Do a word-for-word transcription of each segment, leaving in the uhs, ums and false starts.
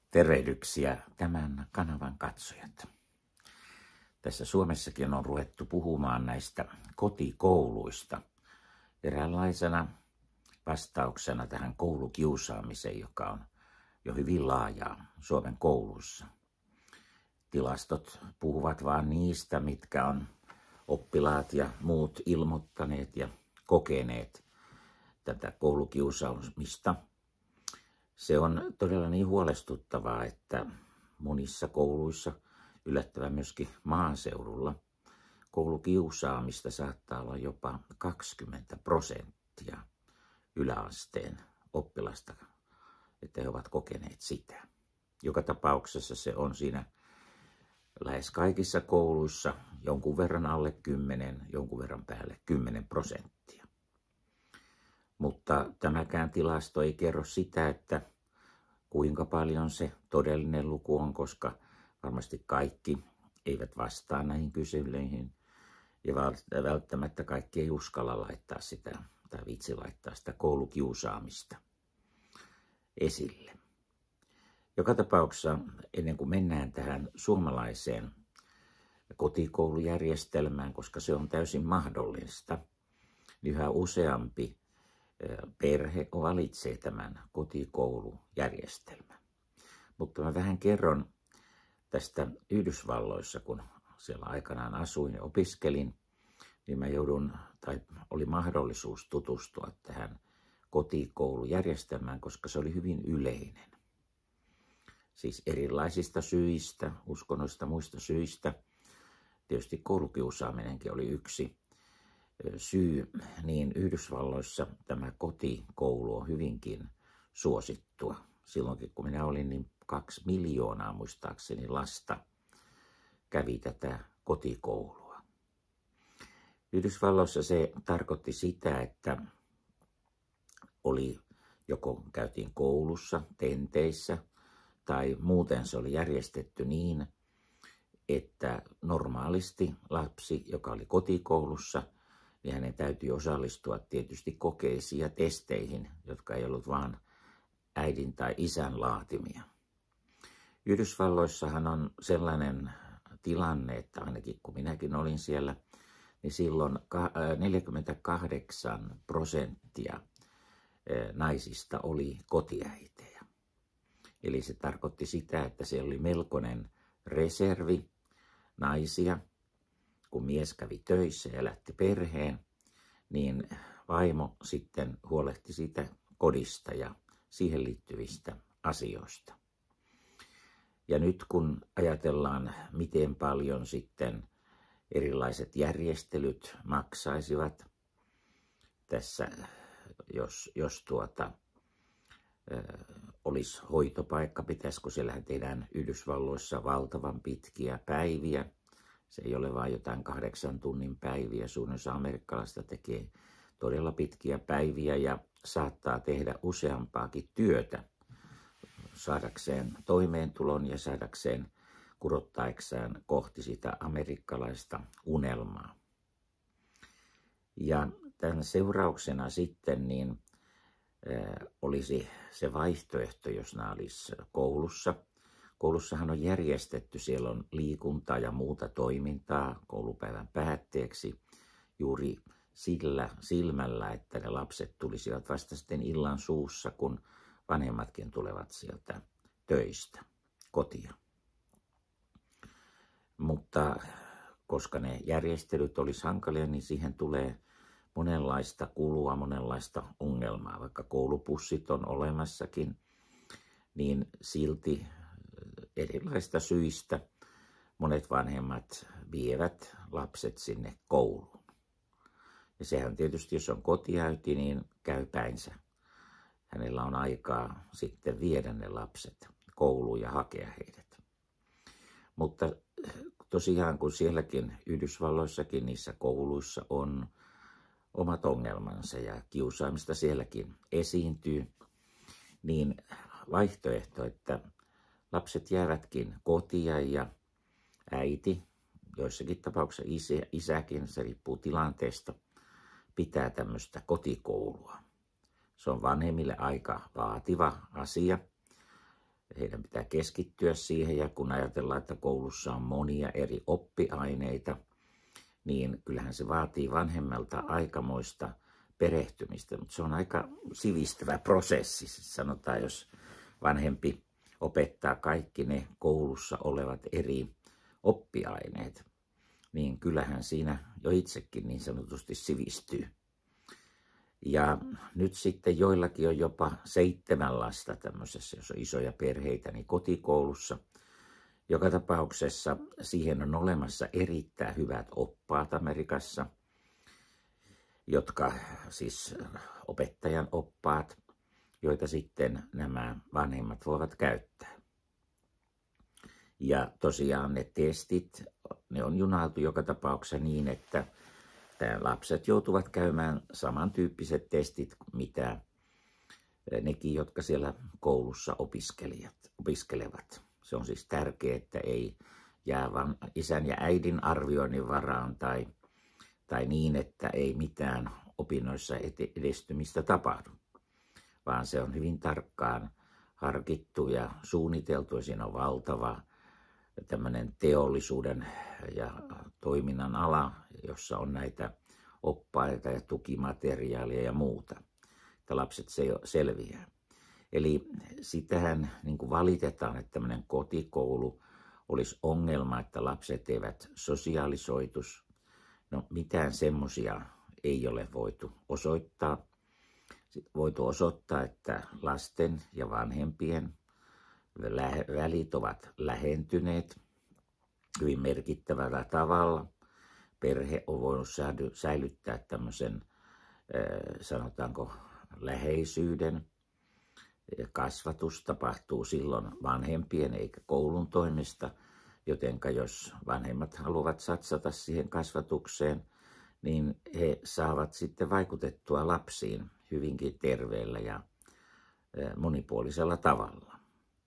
Tervehdyksiä tämän kanavan katsojat. Tässä Suomessakin on ruvettu puhumaan näistä kotikouluista eräänlaisena vastauksena tähän koulukiusaamiseen, joka on jo hyvin laajaa Suomen kouluissa. Tilastot puhuvat vain niistä, mitkä on oppilaat ja muut ilmoittaneet ja kokeneet tätä koulukiusaamista. Se on todella niin huolestuttavaa, että monissa kouluissa, yllättävän myöskin maaseudulla, koulukiusaamista saattaa olla jopa kaksikymmentä prosenttia yläasteen oppilasta, että he ovat kokeneet sitä. Joka tapauksessa se on siinä lähes kaikissa kouluissa jonkun verran alle kymmenen, jonkun verran päälle kymmenen prosenttia. Mutta tämäkään tilasto ei kerro sitä, että kuinka paljon se todellinen luku on, koska varmasti kaikki eivät vastaa näihin kyselyihin ja välttämättä kaikki ei uskalla laittaa sitä tai vitsi laittaa sitä koulukiusaamista esille. Joka tapauksessa ennen kuin mennään tähän suomalaiseen kotikoulujärjestelmään, koska se on täysin mahdollista, niin yhä useampi perhe valitsee tämän kotikoulujärjestelmän. Mutta mä vähän kerron tästä Yhdysvalloissa, kun siellä aikanaan asuin ja opiskelin, niin mä joudun, tai oli mahdollisuus tutustua tähän kotikoulujärjestelmään, koska se oli hyvin yleinen. Siis erilaisista syistä, uskonnoista muista syistä. Tietysti koulukiusaaminenkin oli yksi syy, niin Yhdysvalloissa tämä kotikoulu on hyvinkin suosittua. Silloinkin kun minä olin, niin kaksi miljoonaa muistaakseni lasta kävi tätä kotikoulua. Yhdysvalloissa se tarkoitti sitä, että oli joko käytiin koulussa, tenteissä, tai muuten se oli järjestetty niin, että normaalisti lapsi, joka oli kotikoulussa, niin hänen täytyy osallistua tietysti kokeisiin ja testeihin, jotka ei ollut vain äidin tai isän laatimia. Yhdysvalloissahan on sellainen tilanne, että ainakin kun minäkin olin siellä, niin silloin neljäkymmentäkahdeksan prosenttia naisista oli kotiäitejä. Eli se tarkoitti sitä, että siellä oli melkoinen reservi naisia. Kun mies kävi töissä ja elätti perheen, niin vaimo sitten huolehti siitä kodista ja siihen liittyvistä asioista. Ja nyt kun ajatellaan, miten paljon sitten erilaiset järjestelyt maksaisivat tässä, jos, jos tuota, ö, olisi hoitopaikka, pitäisikö siellähän tehdään Yhdysvalloissa valtavan pitkiä päiviä. Se ei ole vain jotain kahdeksan tunnin päiviä. Suurin osa amerikkalaista tekee todella pitkiä päiviä ja saattaa tehdä useampaakin työtä saadakseen toimeentulon ja saadakseen kurottaekseen kohti sitä amerikkalaista unelmaa. Ja tämän seurauksena sitten niin äh, olisi se vaihtoehto, jos nämä olisi koulussa. Koulussahan on järjestetty, siellä on liikuntaa ja muuta toimintaa koulupäivän päätteeksi juuri sillä silmällä, että ne lapset tulisivat vasta sitten illan suussa, kun vanhemmatkin tulevat sieltä töistä kotia. Mutta koska ne järjestelyt olisi hankalia, niin siihen tulee monenlaista kulua, monenlaista ongelmaa. Vaikka koulupussit on olemassakin, niin silti erilaisista syistä monet vanhemmat vievät lapset sinne kouluun. Ja sehän tietysti, jos on kotiäiti, niin käy päinsä. Hänellä on aikaa sitten viedä ne lapset kouluun ja hakea heidät. Mutta tosiaan, kun sielläkin Yhdysvalloissakin niissä kouluissa on omat ongelmansa ja kiusaamista sielläkin esiintyy, niin vaihtoehto, että lapset jäävätkin kotia ja äiti, joissakin tapauksissa isä, isäkin, se riippuu tilanteesta, pitää tämmöistä kotikoulua. Se on vanhemmille aika vaativa asia. heidän pitää keskittyä siihen, ja kun ajatellaan, että koulussa on monia eri oppiaineita, niin kyllähän se vaatii vanhemmalta aikamoista perehtymistä, mutta se on aika sivistävä prosessi. Sanotaan, jos vanhempi opettaa kaikki ne koulussa olevat eri oppiaineet, niin kyllähän siinä jo itsekin niin sanotusti sivistyy. Ja nyt sitten joillakin on jopa seitsemän lasta tämmöisessä, jos on isoja perheitä, niin kotikoulussa. Joka tapauksessa siihen on olemassa erittäin hyvät oppaat Amerikassa, jotka siis opettajan oppaat, joita sitten nämä vanhemmat voivat käyttää. Ja tosiaan ne testit, ne on junailtu joka tapauksessa niin, että lapset joutuvat käymään samantyyppiset testit, mitä nekin, jotka siellä koulussa opiskelevat. Se on siis tärkeää, että ei jää vain isän ja äidin arvioinnin varaan tai, tai niin, että ei mitään opinnoissa edistymistä tapahdu, vaan se on hyvin tarkkaan harkittu ja suunniteltu, ja siinä on valtava tämmöinen teollisuuden ja toiminnan ala, jossa on näitä oppaita ja tukimateriaalia ja muuta, että lapset se selviää. Eli sitähän niin kuin valitetaan, että tämmöinen kotikoulu olisi ongelma, että lapset eivät sosiaalisoitus. No mitään semmoisia ei ole voitu osoittaa. Voitu osoittaa, että lasten ja vanhempien välit ovat lähentyneet hyvin merkittävällä tavalla. Perhe on voinut säilyttää tämmöisen, sanotaanko, läheisyyden. Kasvatus tapahtuu silloin vanhempien eikä koulun toimesta, jotenka jos vanhemmat haluavat satsata siihen kasvatukseen, niin he saavat sitten vaikutettua lapsiin hyvinkin terveellä ja monipuolisella tavalla.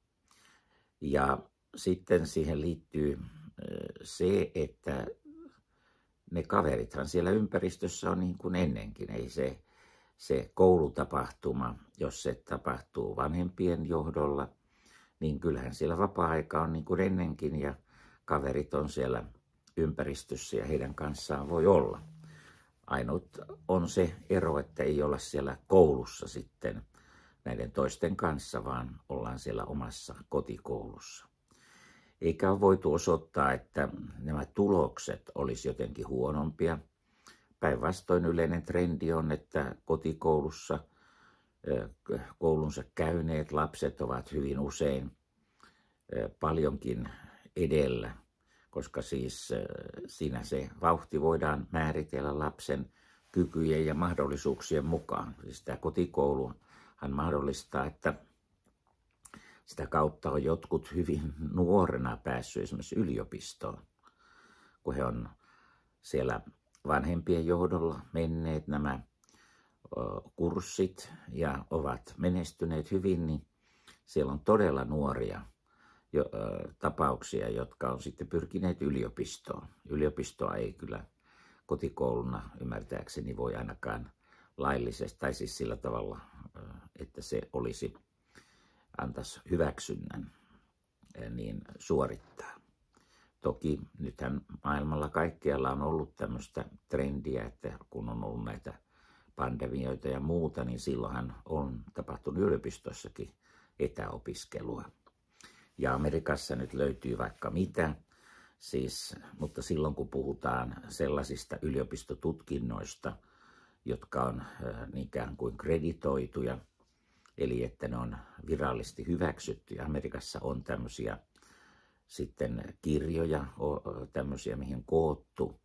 Ja sitten siihen liittyy se, että ne kaverithan siellä ympäristössä on niin kuin ennenkin. Ei se, se koulutapahtuma, jos se tapahtuu vanhempien johdolla, niin kyllähän siellä vapaa-aika on niin kuin ennenkin ja kaverit on siellä ympäristössä ja heidän kanssaan voi olla. Ainut on se ero, että ei olla siellä koulussa sitten näiden toisten kanssa, vaan ollaan siellä omassa kotikoulussa. Eikä ole voitu osoittaa, että nämä tulokset olisi jotenkin huonompia. Päinvastoin yleinen trendi on, että kotikoulussa koulunsa käyneet lapset ovat hyvin usein paljonkin edellä, koska siis siinä se vauhti voidaan määritellä lapsen kykyjen ja mahdollisuuksien mukaan. Siis tämä kotikouluhan mahdollistaa, että sitä kautta on jotkut hyvin nuorena päässyt esimerkiksi yliopistoon, kun he on siellä vanhempien johdolla menneet nämä kurssit ja ovat menestyneet hyvin, niin siellä on todella nuoria jo, ö, tapauksia, jotka on sitten pyrkineet yliopistoon. Yliopistoa ei kyllä kotikouluna ymmärtääkseni voi ainakaan laillisesti, tai siis sillä tavalla, että se olisi, antaisi hyväksynnän niin suorittaa. Toki nythän maailmalla kaikkialla on ollut tämmöistä trendiä, että kun on ollut näitä pandemioita ja muuta, niin silloinhan on tapahtunut yliopistossakin etäopiskelua. Ja Amerikassa nyt löytyy vaikka mitä, siis, mutta silloin kun puhutaan sellaisista yliopistotutkinnoista, jotka on ikään kuin kreditoituja, eli että ne on virallisesti hyväksytty. Ja Amerikassa on tämmöisiä sitten kirjoja, tämmöisiä, mihin koottu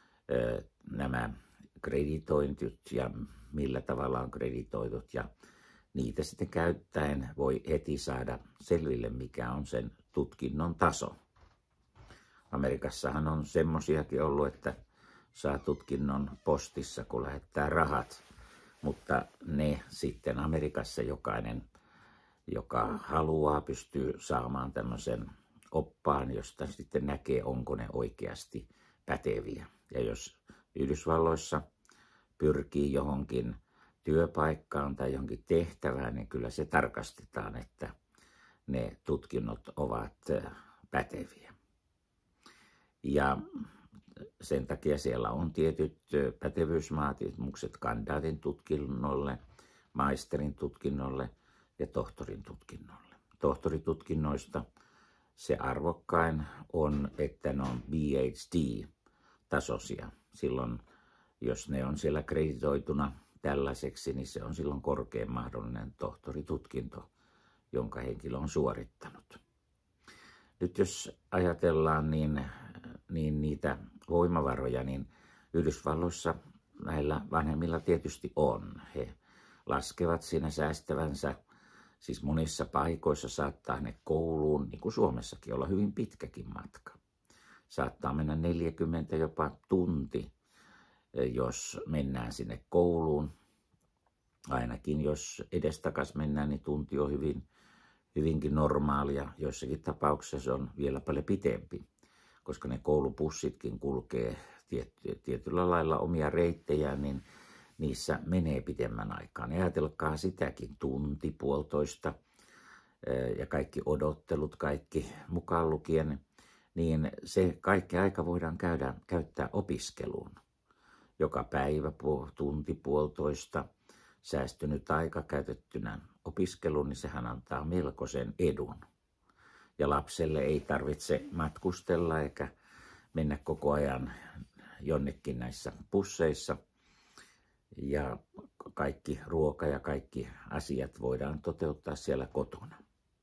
nämä kreditointit ja millä tavalla on kreditoidut. Ja niitä sitten käyttäen voi heti saada selville, mikä on sen tutkinnon taso. Amerikassahan on semmoisiakin ollut, että saa tutkinnon postissa, kun lähettää rahat. Mutta ne sitten Amerikassa jokainen, joka haluaa, pystyy saamaan tämmöisen oppaan, josta sitten näkee, onko ne oikeasti päteviä. Ja jos Yhdysvalloissa pyrkii johonkin työpaikkaan tai johonkin tehtävään, niin kyllä se tarkastetaan, että ne tutkinnot ovat päteviä. Ja sen takia siellä on tietyt pätevyysvaatimukset kandidaatin tutkinnolle, maisterin tutkinnolle ja tohtorin tutkinnolle. Tohtoritutkinnoista se arvokkain on, että ne on B H D-tasoisia. Silloin, jos ne on siellä kreditoituna tällaiseksi, niin se on silloin korkein mahdollinen tohtoritutkinto, jonka henkilö on suorittanut. Nyt jos ajatellaan niin, niin niitä voimavaroja, niin Yhdysvalloissa näillä vanhemmilla tietysti on. He laskevat siinä säästävänsä, siis monissa paikoissa saattaa ne kouluun, niin kuin Suomessakin, olla hyvin pitkäkin matka. Saattaa mennä neljäkymmentä jopa tunti, jos mennään sinne kouluun. Ainakin jos edestakas mennään, niin tunti on hyvin, hyvinkin normaalia. Joissakin tapauksissa se on vielä paljon pitempi, koska ne koulupussitkin kulkee tiety, tietyllä lailla omia reittejä, niin niissä menee pitemmän aikaan. Ajatelkaa sitäkin tunti, puolitoista ja kaikki odottelut, kaikki mukaan lukien, niin se kaikki aika voidaan käydä, käyttää opiskeluun. Joka päivä tunti, puolitoista säästynyt aika käytettynä opiskeluun, niin sehän antaa melkoisen edun. Ja lapselle ei tarvitse matkustella eikä mennä koko ajan jonnekin näissä busseissa. Ja kaikki ruoka ja kaikki asiat voidaan toteuttaa siellä kotona.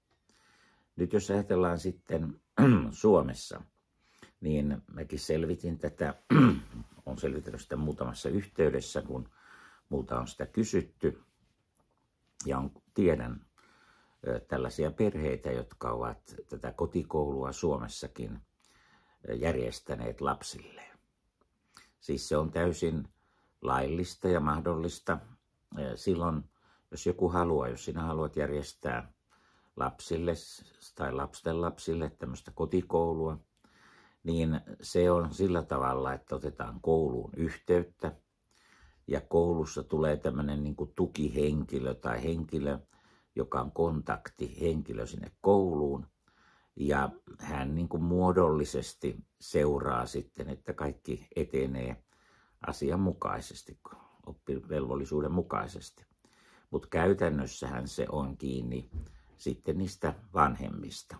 Nyt jos ajatellaan sitten Suomessa, niin mäkin selvitin tätä, olen selvitellyt sitä muutamassa yhteydessä, kun multa on sitä kysytty. Ja on, tiedän tällaisia perheitä, jotka ovat tätä kotikoulua Suomessakin järjestäneet lapsilleen. Siis se on täysin laillista ja mahdollista silloin, jos joku haluaa, jos sinä haluat järjestää lapsille tai lapsen lapsille tämmöistä kotikoulua, niin se on sillä tavalla, että otetaan kouluun yhteyttä ja koulussa tulee tämmöinen niin kuin tukihenkilö tai henkilö, joka on kontaktihenkilö sinne kouluun ja hän niin kuin muodollisesti seuraa sitten, että kaikki etenee asianmukaisesti, oppivelvollisuuden mukaisesti. Mutta käytännössähän se on kiinni sitten niistä vanhemmista.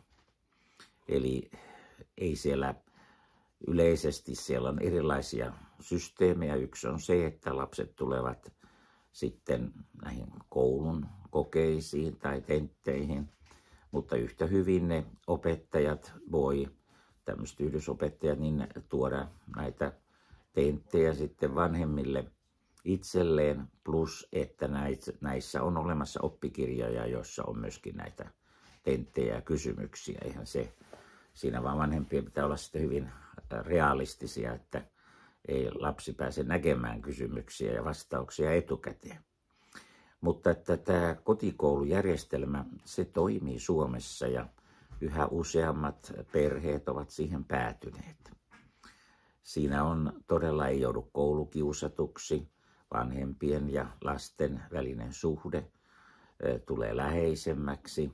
Eli ei siellä yleisesti, siellä on erilaisia systeemejä. Yksi on se, että lapset tulevat sitten näihin koulun kokeisiin tai tentteihin, mutta yhtä hyvin ne opettajat voi, tämmöiset yhdysopettajat, niin tuoda näitä tenttejä sitten vanhemmille itselleen, plus että näissä on olemassa oppikirjoja, joissa on myöskin näitä tenttejä ja kysymyksiä. Eihän se, siinä vaan vanhempien pitää olla sitten hyvin realistisia, että ei lapsi pääse näkemään kysymyksiä ja vastauksia etukäteen. Mutta että tämä kotikoulujärjestelmä, se toimii Suomessa ja yhä useammat perheet ovat siihen päätyneet. Siinä on todella ei joudu koulukiusatuksi, vanhempien ja lasten välinen suhde tulee läheisemmäksi.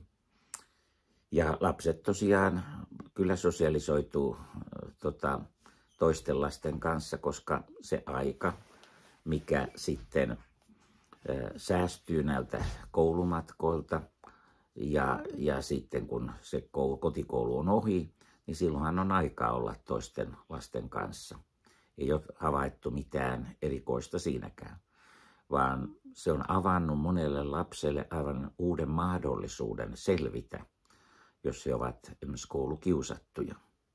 Ja lapset tosiaan kyllä sosialisoituu tota, toisten lasten kanssa, koska se aika, mikä sitten säästyy näiltä koulumatkoilta ja, ja sitten kun se koulu, kotikoulu on ohi, niin silloinhan on aikaa olla toisten lasten kanssa. Ei ole havaittu mitään erikoista siinäkään, vaan se on avannut monelle lapselle aivan uuden mahdollisuuden selvitä, jos he ovat esimerkiksi koulukiusattuja.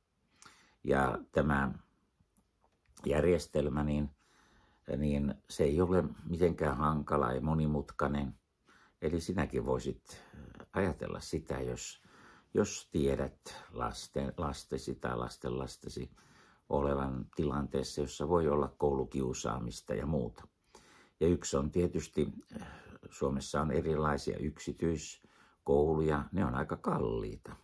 Ja tämä järjestelmä, niin, niin se ei ole mitenkään hankala ja monimutkainen. Eli sinäkin voisit ajatella sitä, jos, jos tiedät lasten, lastesi tai lastenlastesi olevan tilanteessa, jossa voi olla koulukiusaamista ja muuta. Ja yksi on tietysti, Suomessa on erilaisia yksityiskouluja, ne on aika kalliita.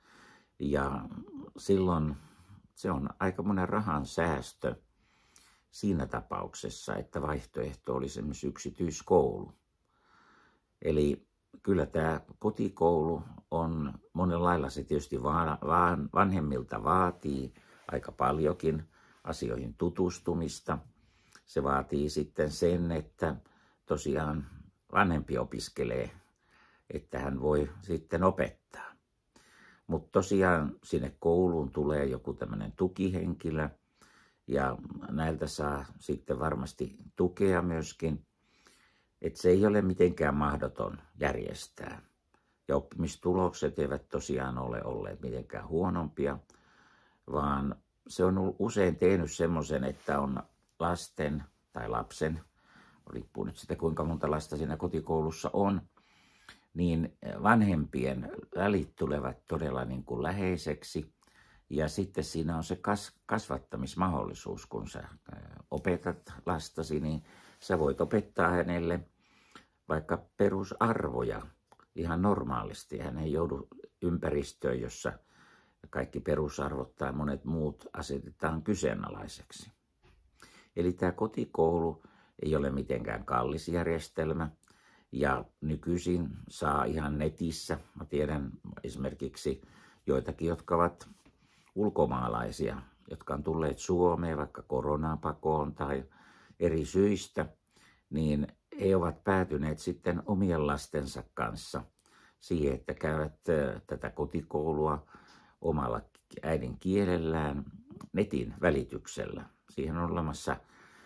Ja silloin se on aika monen rahan säästö siinä tapauksessa, että vaihtoehto olisi esimerkiksi yksityiskoulu. Eli kyllä tämä kotikoulu on monen lailla se tietysti vaan, vaan vanhemmilta vaatii aika paljonkin asioihin tutustumista. Se vaatii sitten sen, että tosiaan vanhempi opiskelee, että hän voi sitten opettaa. Mutta tosiaan sinne kouluun tulee joku tämmöinen tukihenkilö ja näiltä saa sitten varmasti tukea myöskin. Että se ei ole mitenkään mahdoton järjestää. Ja oppimistulokset eivät tosiaan ole olleet mitenkään huonompia, vaan se on usein tehnyt semmoisen, että on lasten tai lapsen, riippuu nyt sitä kuinka monta lasta siinä kotikoulussa on, niin vanhempien välit tulevat todella niin kuin läheiseksi. Ja sitten siinä on se kasvattamismahdollisuus, kun sä opetat lastasi, niin sä voit opettaa hänelle vaikka perusarvoja ihan normaalisti. Hän ei joudu ympäristöön, jossa kaikki perusarvot tai monet muut asetetaan kyseenalaiseksi. Eli tämä kotikoulu ei ole mitenkään kallis järjestelmä. Ja nykyisin saa ihan netissä, mä tiedän esimerkiksi joitakin, jotka ovat ulkomaalaisia, jotka on tulleet Suomeen vaikka koronapakoon tai eri syistä, niin he ovat päätyneet sitten omien lastensa kanssa siihen, että käyvät tätä kotikoulua omalla äidinkielellään netin välityksellä. Siihen on olemassa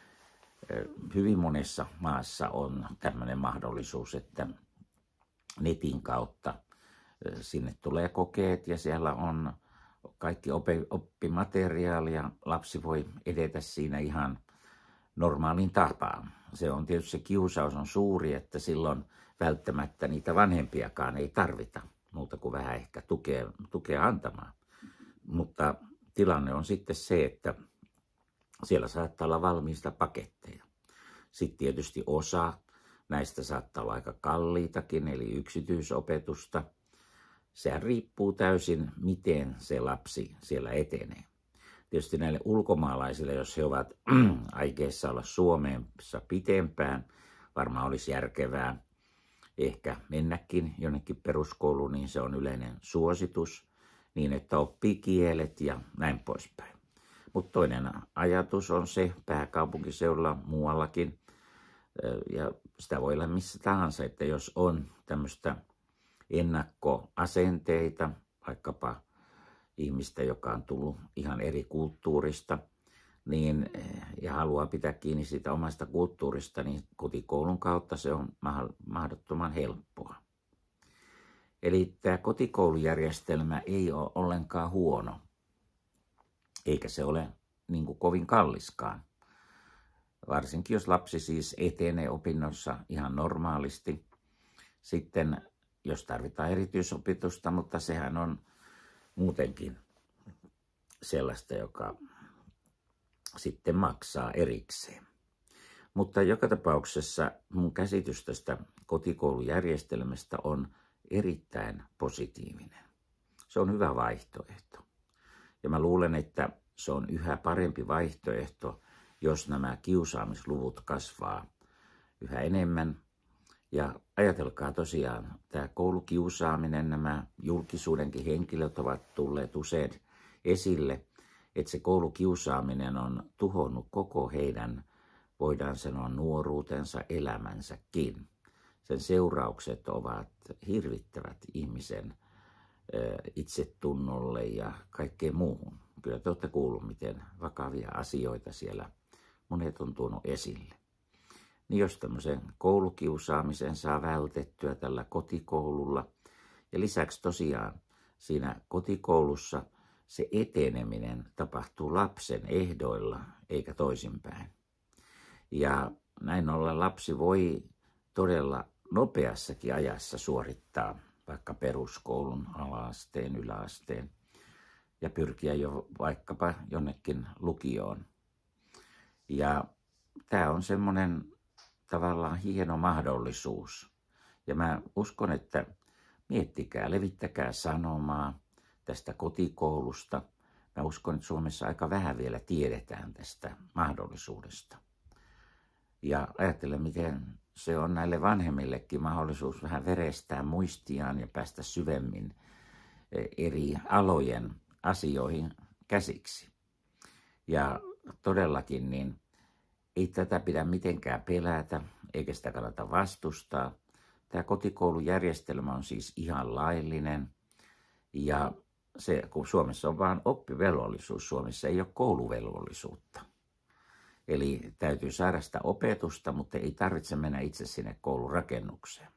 hyvin monessa maassa on tämmöinen mahdollisuus, että netin kautta sinne tulee kokeet ja siellä on kaikki oppimateriaali ja lapsi voi edetä siinä ihan normaalin tapaan. Se on tietysti se kiusaus on suuri, että silloin välttämättä niitä vanhempiakaan ei tarvita muuta kuin vähän ehkä tukea, tukea antamaan. Mutta tilanne on sitten se, että siellä saattaa olla valmiista paketteja. Sitten tietysti osa näistä saattaa olla aika kalliitakin, eli yksityisopetusta. Sehän riippuu täysin, miten se lapsi siellä etenee. Tietysti näille ulkomaalaisille, jos he ovat aikeissa olla Suomessa pitempään, varmaan olisi järkevää ehkä mennäkin jonnekin peruskouluun, niin se on yleinen suositus, niin että oppii kielet ja näin poispäin. Mutta toinen ajatus on se pääkaupunkiseudulla muuallakin, ja sitä voi olla missä tahansa, että jos on tämmöistä ennakkoasenteita, vaikkapa ihmistä, joka on tullut ihan eri kulttuurista, niin, ja haluaa pitää kiinni siitä omasta kulttuurista, niin kotikoulun kautta se on mahdottoman helppoa. Eli tämä kotikoulujärjestelmä ei ole ollenkaan huono, eikä se ole niin kuin kovin kalliskaan. Varsinkin jos lapsi siis etenee opinnoissa ihan normaalisti. Sitten jos tarvitaan erityisopetusta, mutta sehän on muutenkin sellaista, joka sitten maksaa erikseen. Mutta joka tapauksessa mun käsitys tästä kotikoulujärjestelmästä on erittäin positiivinen. Se on hyvä vaihtoehto. Ja mä luulen, että se on yhä parempi vaihtoehto, jos nämä kiusaamisluvut kasvaa yhä enemmän. Ja ajatelkaa tosiaan, tämä koulukiusaaminen, nämä julkisuudenkin henkilöt ovat tulleet usein esille, että se koulukiusaaminen on tuhonnut koko heidän, voidaan sanoa, nuoruutensa, elämänsäkin. Sen seuraukset ovat hirvittävät ihmisen itsetunnolle ja kaikkeen muuhun. Kyllä te olette kuullut, miten vakavia asioita siellä monet on tuonut esille. Niin jos tämmöisen koulukiusaamisen saa vältettyä tällä kotikoululla, ja lisäksi tosiaan siinä kotikoulussa se eteneminen tapahtuu lapsen ehdoilla eikä toisinpäin. Ja näin ollen lapsi voi todella nopeassakin ajassa suorittaa vaikka peruskoulun, ala-asteen, yläasteen ja pyrkiä jo vaikkapa jonnekin lukioon. Ja tämä on semmoinen tavallaan hieno mahdollisuus. Ja mä uskon, että miettikää, levittäkää sanomaa tästä kotikoulusta. Mä uskon, että Suomessa aika vähän vielä tiedetään tästä mahdollisuudesta. Ja ajattelen, miten se on näille vanhemmillekin mahdollisuus vähän verestää muistiaan ja päästä syvemmin eri alojen asioihin käsiksi. Ja todellakin niin ei tätä pidä mitenkään pelätä, eikä sitä kannata vastustaa. Tämä kotikoulujärjestelmä on siis ihan laillinen. Ja se, kun Suomessa on vain oppivelvollisuus, Suomessa ei ole kouluvelvollisuutta. Eli täytyy saada sitä opetusta, mutta ei tarvitse mennä itse sinne koulurakennukseen.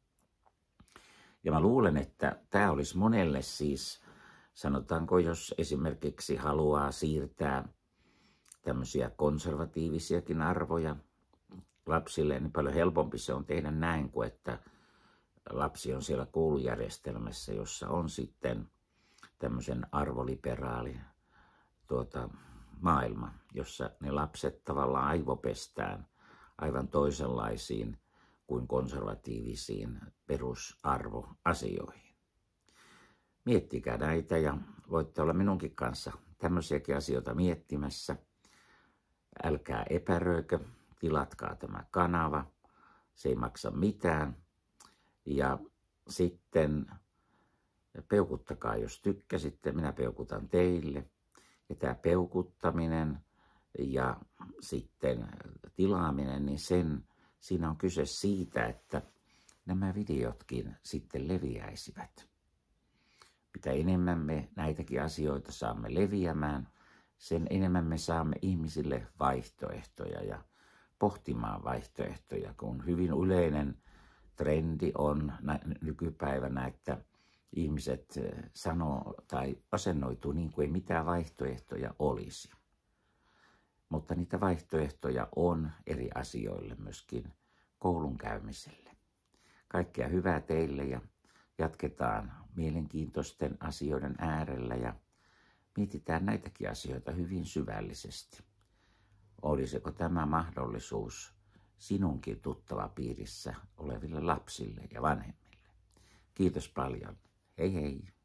Ja mä luulen, että tämä olisi monelle siis, sanotaanko jos esimerkiksi haluaa siirtää tämmöisiä konservatiivisiakin arvoja lapsille, niin paljon helpompi se on tehdä näin kuin että lapsi on siellä koulujärjestelmässä, jossa on sitten tämmöisen arvoliberaali tuota, maailma, jossa ne lapset tavallaan aivopestään aivan toisenlaisiin kuin konservatiivisiin perusarvoasioihin. Miettikää näitä ja voitte olla minunkin kanssa tämmöisiäkin asioita miettimässä. Älkää epäröikö, tilatkaa tämä kanava, se ei maksa mitään. Ja sitten peukuttakaa, jos tykkäsitte, minä peukutan teille. Ja tämä peukuttaminen ja sitten tilaaminen, niin sen, siinä on kyse siitä, että nämä videotkin sitten leviäisivät. Mitä enemmän me näitäkin asioita saamme leviämään, sen enemmän me saamme ihmisille vaihtoehtoja ja pohtimaan vaihtoehtoja, kun hyvin yleinen trendi on nykypäivänä, että ihmiset sanoo tai asennoituu niin kuin ei mitään vaihtoehtoja olisi. Mutta niitä vaihtoehtoja on eri asioille, myöskin koulun käymiselle. Kaikkea hyvää teille ja jatketaan mielenkiintoisten asioiden äärellä ja mietitään näitäkin asioita hyvin syvällisesti. Olisiko tämä mahdollisuus sinunkin tuttavapiirissä oleville lapsille ja vanhemmille? Kiitos paljon. Hei hei!